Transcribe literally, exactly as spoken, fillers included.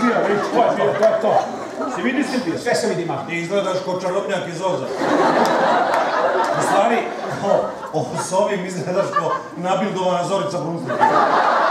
bio, vidiš, to je bio, to je to. Si vidi si bio? Sve se vidi, Marko. Ti izgledaš ko čarobnjak iz Oza. U stvari, s ovim izgledaš ko nabildovana Zorica Brunstila.